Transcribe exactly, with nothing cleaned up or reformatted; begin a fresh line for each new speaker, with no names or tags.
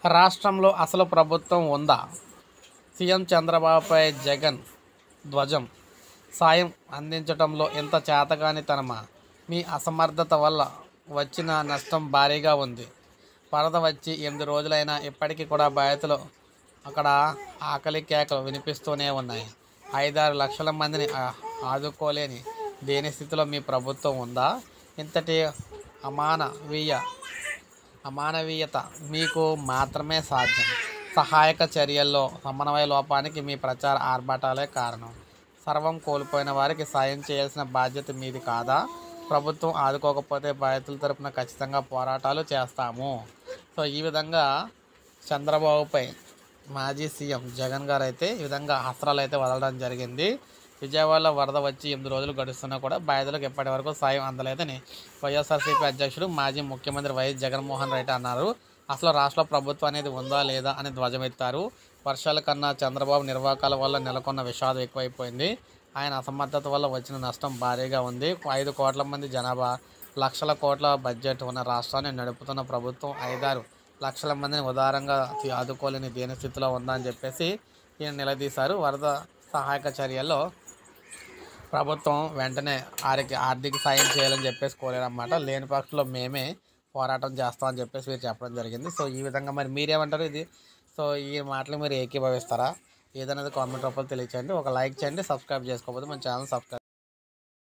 రాష్ట్రంలో అసలు ప్రభుత్వం ఉందా? సీఎం చంద్రబాబుపై జగన్ ధ్వజం. సాయం అందించడంలో ఇంత చేతకానితనమా? మీ అసమర్థత వల్ల వచ్చిన నష్టం భారీగా ఉంది. వరద వచ్చి ఎనిమిది రోజులైనా ఇప్పటికీ కూడా బాధితులు అక్కడ ఆకలి కేకలు వినిపిస్తూనే ఉన్నాయి. ఐదారు లక్షల మందిని ఆ- ఆదుకోలేని దేని స్థితిలో మీ ప్రభుత్వం ఉందా? ఇంతటి అమానవీయ అమానవీయత మీకు మాత్రమే సాధ్యం. సహాయక చర్యల్లో సమన్వయ లోపానికి మీ ప్రచార ఆర్భాటాలే కారణం. సర్వం కోల్పోయిన వారికి సాయం చేయాల్సిన బాధ్యత మీది కాదా? ప్రభుత్వం ఆదుకోకపోతే బాధితుల తరపున ఖచ్చితంగా పోరాటాలు చేస్తాము. సో ఈ విధంగా చంద్రబాబుపై మాజీ సీఎం జగన్ గారు అయితే ఈ విధంగా అస్త్రాలు అయితే వదలడం జరిగింది. విజయవాడలో వరద వచ్చి ఎనిమిది రోజులు గడుస్తున్నా కూడా బాధితులకు ఇప్పటి వరకు సాయం అందలేదని వైఎస్ఆర్సీపీ అధ్యక్షుడు మాజీ ముఖ్యమంత్రి వైఎస్ జగన్మోహన్ రెడ్డి అన్నారు. అసలు రాష్ట్ర ప్రభుత్వం అనేది ఉందా లేదా అని ధ్వజమెత్తారు. వర్షాల కన్నా చంద్రబాబు నిర్వాకాల వల్ల నెలకొన్న విషాదం ఎక్కువైపోయింది. ఆయన అసమర్థత వల్ల వచ్చిన నష్టం భారీగా ఉంది. ఐదు కోట్ల మంది జనాభా, లక్షల కోట్ల బడ్జెట్ ఉన్న రాష్ట్రాన్ని నడుపుతున్న ప్రభుత్వం ఐదారు లక్షల మందిని ఉదారంగా ఆదుకోలేని దేని స్థితిలో ఉందని చెప్పేసి ఈయన నిలదీశారు. వరద సహాయక చర్యల్లో ప్రభుత్వం వెంటనే ఆరికి ఆర్థిక సాయం చేయాలని చెప్పేసి కోరారన్నమాట. లేని పక్షంలో మేమే పోరాటం చేస్తామని చెప్పేసి మీరు చెప్పడం జరిగింది. సో ఈ విధంగా మరి మీరేమంటారు ఇది? సో ఈ మాటలు మీరు ఏకీభవిస్తారా? ఏదనేది కామెంట్ రూపంలో తెలియచేయండి. ఒక లైక్ చేయండి. సబ్స్క్రైబ్ చేసుకోకపోతే మన ఛానల్ సబ్స్క్రైబ్